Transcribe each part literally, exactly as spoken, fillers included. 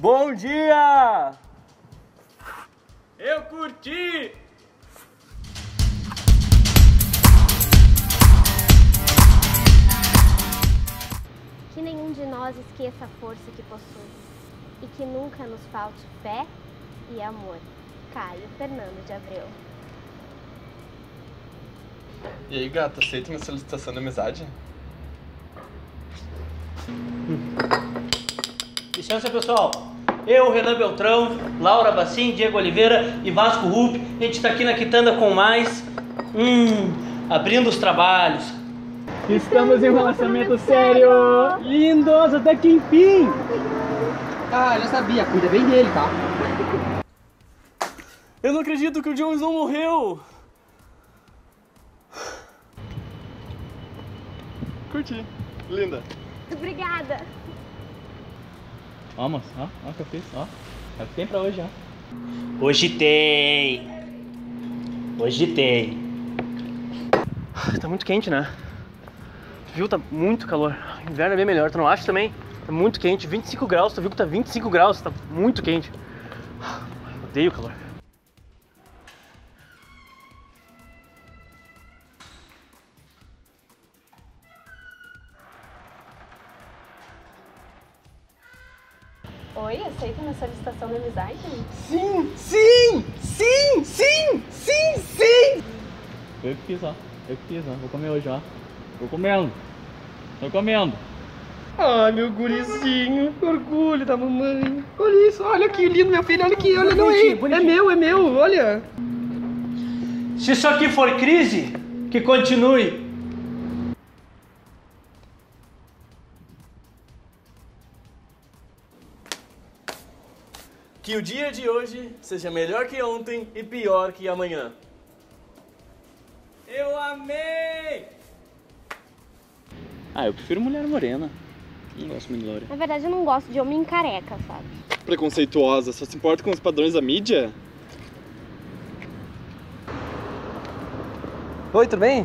Bom dia! Eu curti! Que nenhum de nós esqueça a força que possui e que nunca nos falte fé e amor. Caio Fernando de Abreu. E aí, gata, aceita minha solicitação de amizade? Licença, pessoal. Eu, Renan Beltrão, Laura Bacim, Diego Oliveira e Vasco Rupp, a gente está aqui na Quitanda com mais. Hum, abrindo os trabalhos. Estamos em um relacionamento sério! Lindos, até que enfim! Ah, eu já sabia, cuida bem dele, tá? Eu não acredito que o Jones não morreu! Curti. Linda. Obrigada! Ó, moço, ó, ó o que eu fiz, ó. É o que tem pra hoje, ó. Hoje tem. Hoje tem. Tá muito quente, né? Viu? Tá muito calor. Inverno é bem melhor, tu não acha também? Tá muito quente, vinte e cinco graus, tu viu que tá vinte e cinco graus, tá muito quente. Odeio calor. Oi, aceita minha solicitação de amizade? Sim, sim, sim, sim, sim, sim! Eu que fiz, ó. Eu que fiz, ó. Vou comer hoje, ó. Tô comendo. Tô comendo. Ai, meu gurizinho, que orgulho da mamãe. Olha isso, olha que lindo, meu filho, olha aqui, olha, não é, é meu, é meu, olha. Se isso aqui for crise, que continue. Que o dia de hoje seja melhor que ontem e pior que amanhã. Eu amei! Ah, eu prefiro mulher morena. Não gosto muito de loira. Na verdade, eu não gosto de homem careca, sabe? Preconceituosa, só se importa com os padrões da mídia? Oi, tudo bem?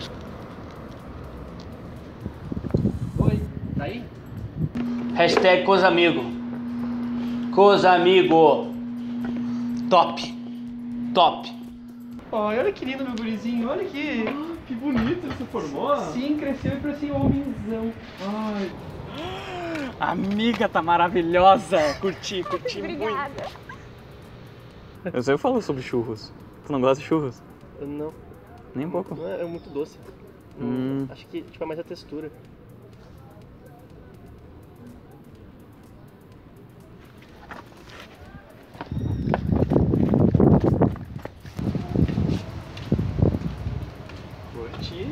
Oi, tá aí? Hashtag Coisa Amigo. Coisa Amigo. Top. Top. Ai, olha que lindo, meu gurizinho, olha aqui. Que bonito, você formou? Sim, cresceu e parecia um homenzão. Ai. Amiga, tá maravilhosa! Curti, curti Obrigada! muito. Eu sei eu falo sobre churros. Tu não gosta de churros? Não, Nem um pouco. não é, é muito doce. Hum. Acho que tipo, é mais a textura. Curti.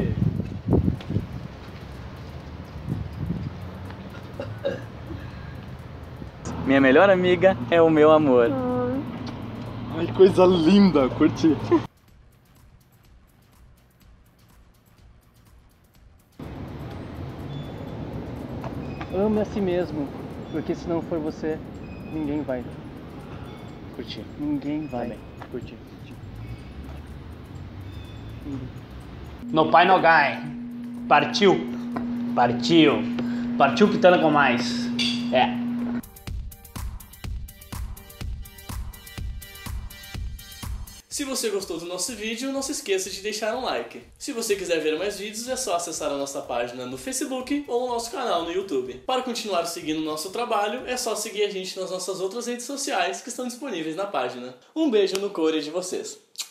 Minha melhor amiga é o meu amor. Ai, coisa linda, curti. Ame a si mesmo, porque se não for você, ninguém vai. Curti. Ninguém vai. Também. Curtir. No pai no gai. Partiu. Partiu. Partiu Quitanda com mais. É. Se você gostou do nosso vídeo, não se esqueça de deixar um like. Se você quiser ver mais vídeos, é só acessar a nossa página no Facebook ou o nosso canal no YouTube. Para continuar seguindo o nosso trabalho, é só seguir a gente nas nossas outras redes sociais que estão disponíveis na página. Um beijo no core de vocês.